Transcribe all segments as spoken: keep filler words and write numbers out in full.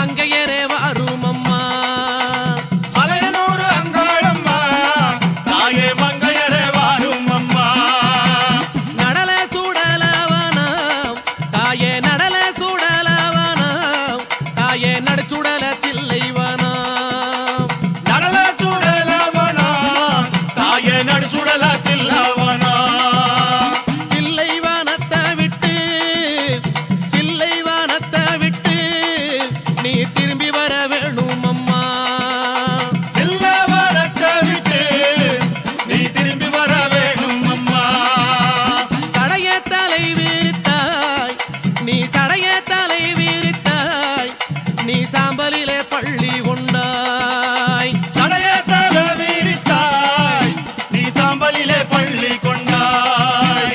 மங்கையரே வாரும் அம்மா மலையனூர் அங்காளம்மா தாயே மங்கையரே வாரும் அம்மா நடல சூடலவனம் தாயே நடல சூடலவனம் தாயே நடுச்சுடல தில்லைவனம் நடல சுடலவனம் தாயே நடுசுடல தில்லவனம் தில்லைவனத்தை விட்டு தில்லைவனத்தை விட்டு நீ திரும்பி வர வேணும் அம்மா தில்லவனத்தை விட்டு நீ திரும்பி வர வேணும் அம்மா சடைய தலை விரித்தாய் நீ சடைய தலை விரித்தாய் நீ சாம்பலிலே பள்ளி கொண்டாய் சடைய தலை விரித்தாய் நீ சாம்பலிலே பள்ளி கொண்டாய்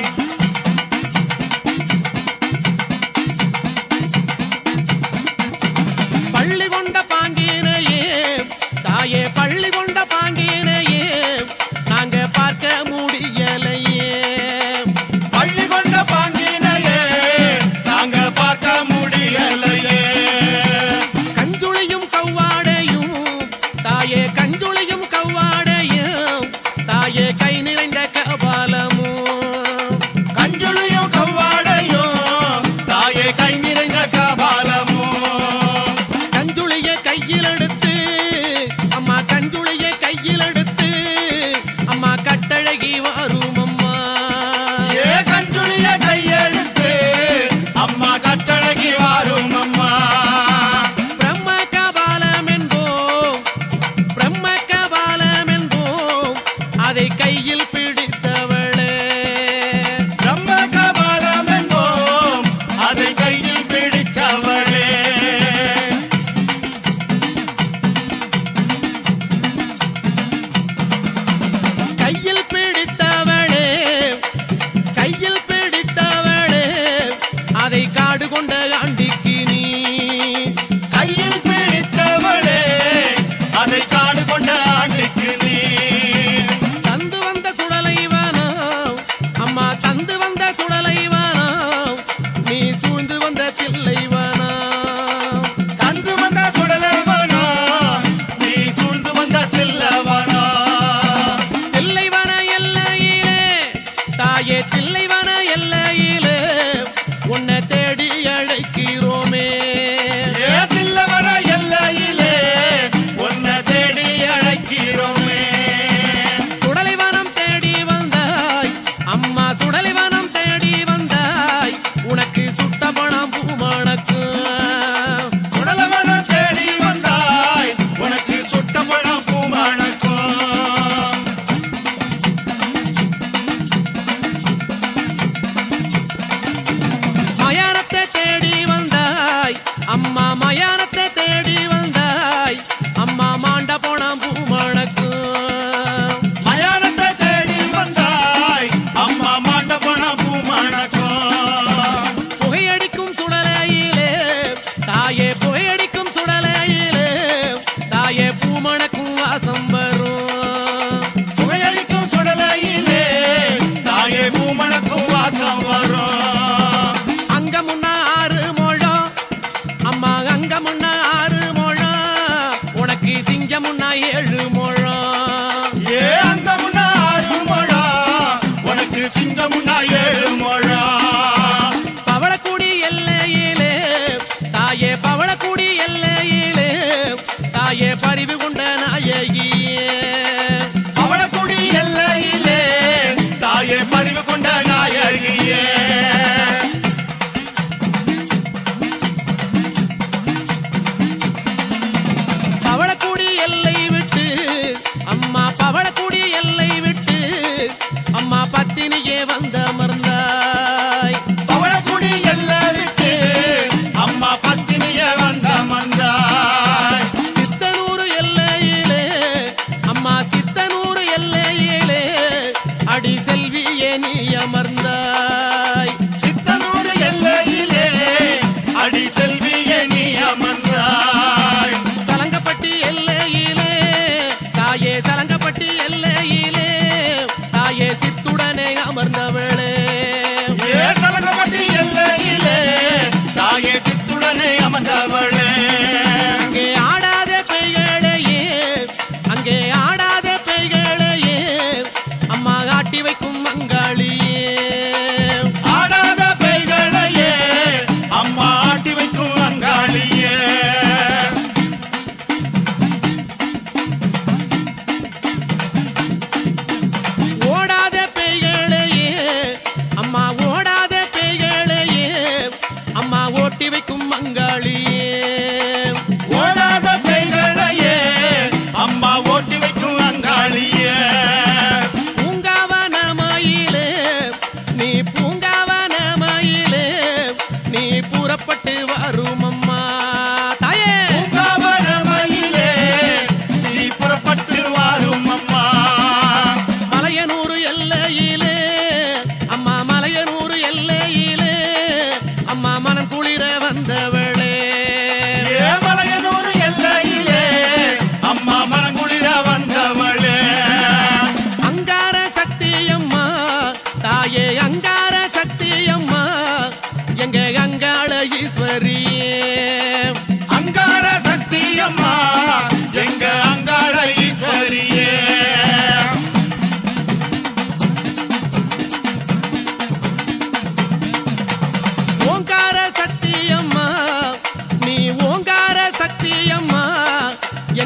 பள்ளி கொண்ட பாங்கினையே தாயே பள்ளி கொண்ட பாங்கினையே நாங்க பார்க்க முடியலையே பள்ளி கொண்ட பாங்கினையே நாங்க பார்க்க முடியலையே கஞ்சுளியும் கவ்வாடையும் தாயே கஞ்சுளியும் கவ்வாடையும் தாயே கை நிறைந்த கபாலமும் கஞ்சுளியும் கவ்வாடையும் தாயே கை நிறைந்த கபாலமும் கஞ்சுளிய கையில் எடுத்து அம்மா கஞ்சுளிய கையில் எடுத்து அம்மா கட்டழகி வரும் அம்மா ஏ கஞ்சுளிய கையெடுத்து அம்மா கட்டழகி வாரும் அம்மா பிரம்ம கபாலம் என்போம் பிரம்ம கபாலம் என்போம் அதை கையில் பிடித்தவளே பிரம்ம கபாலம் என்போம் அதை கையில் பிடித்தவளே கையில் பிடித்தவளே கையில் பிடித்தவளே அதை காடு கொண்ட ஆண்டிக்கு நீ கையில் பிடித்தவளே அதை காடு கொண்ட ஆண்டுக்கு நீ தந்து வந்த சுடலைவனம் அம்மா தந்து வந்த சுடலைவனம் நீ சூழ்ந்து வந்த தில்லைவனம் தந்து வந்த சுடலவனோ நீ சூழ்ந்து வந்த சில்லவனோ தில்லைவன எல்லையிலே தாயே தில்லைவன எல்லையிலே உன்னை தேடி அழைக்கிறோமே ஏ சில்லவன எல்லையிலே உன்னை தேடி அழைக்கிறோமே சுடலைவனம் தேடி வந்தாய் அம்மா சுடலைவனம் தேடி வந்தாய் உனக்கு சுட்ட பணம் பூமணக்கும் சுடலவன தேடி வந்தாய் உனக்கு சுட்ட பழம் பூமணக்கும் மயானத்தை தேடி வந்தாய் அம்மா மயானத்தை தேடி வந்தாய் அம்மா மாண்ட போனாம் பூமணக்கும் மயானத்தை தேடி வந்தாய் அம்மா மாண்ட பணம் பூமணக்கும் புகையடிக்கும் சுடலையிலே தாயே புகையடிக்கும் சுடலையிலே தாயே பூமணக்கும் வாசம் வரும் புகையடிக்கும் சுடலையிலே தாயே பூமணக்கும் வாசம் வரும் அங்க முன்ன ஆறு மோழம் அம்மா அங்க முன்ன ஆறு மோழம் உனக்கு சிங்க முன்னா ஏழு மோழம் ஏ அங்க முன்னா ஆறு முழம் உனக்கு சிங்க முன்னா ஏழு முழம் பவளக்குடி எல்லையிலே தாயே பவளக்குடி எல்லையிலே தாயே பரிவு கொண்ட நாயகியே அவளக்குடி எல்லையிலே தாயே பறிவு கொண்ட நாயகியே பவளக்குடி எல்லை விட்டு அம்மா பவளக்குடி எல்லை விட்டு அம்மா பத்தினியே வந்த அமர்ந்தாய் அவளக்குடி எல்லை விட்டு அம்மா பத்தினிய வந்த மந்தாய் சித்தனூர் எல்லையிலே அம்மா சித்தனூர் எல்லையிலே அடி செல்வியே நீ அமர்ந்தாய் சித்தனூர் எல்லையிலே அடி செல்வியே நீ அமர்ந்தாய் சலங்கப்பட்டி எல்லையிலே தாயே சலங்கப்பட்டி எல்லையிலே தாயே சித்துடனே அமர்ந்தவளே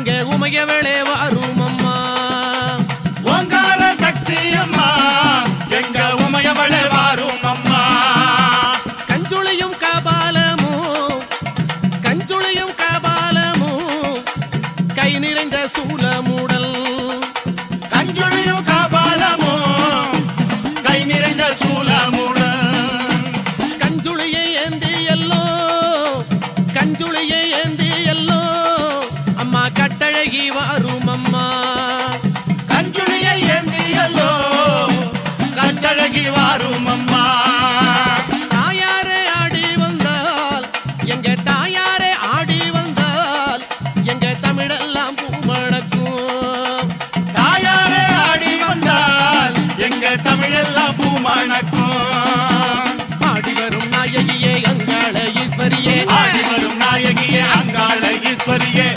எங்க உமையவளே வாரும் அம்மா. ஓங்கார சக்தி அம்மா எங்க உமையவளே வாரும் அம்மா. கஞ்சுளியும் கபாலமும் கஞ்சுளியும் கபாலமும் கை நிறைந்த சூலமுடல். கஞ்சுளியும் கபாலமும் கை நிறைந்த சூலமுடல். கஞ்சுளியை ஏந்தி எல்லோ கஞ்சுளியை ஏந்தி எல்லோ அம்மா கட்டழகி வாரும் அம்மா. கஞ்சுளியை ஏந்தியல்லோ கட்டழகி வாரும் அம்மா. தாயாரே ஆடி வந்தால் எங்க தாயாரே ஆடி வந்தால் எங்க தமிழெல்லாம் பூமணக்கும். தாயாரே ஆடி வந்தால் எங்க தமிழெல்லாம் பூமணக்கும். ஆடி வரும் நாயகியே அங்காள ஈஸ்வரியே ஆடி வரும் நாயகியே அங்காள ஈஸ்வரியே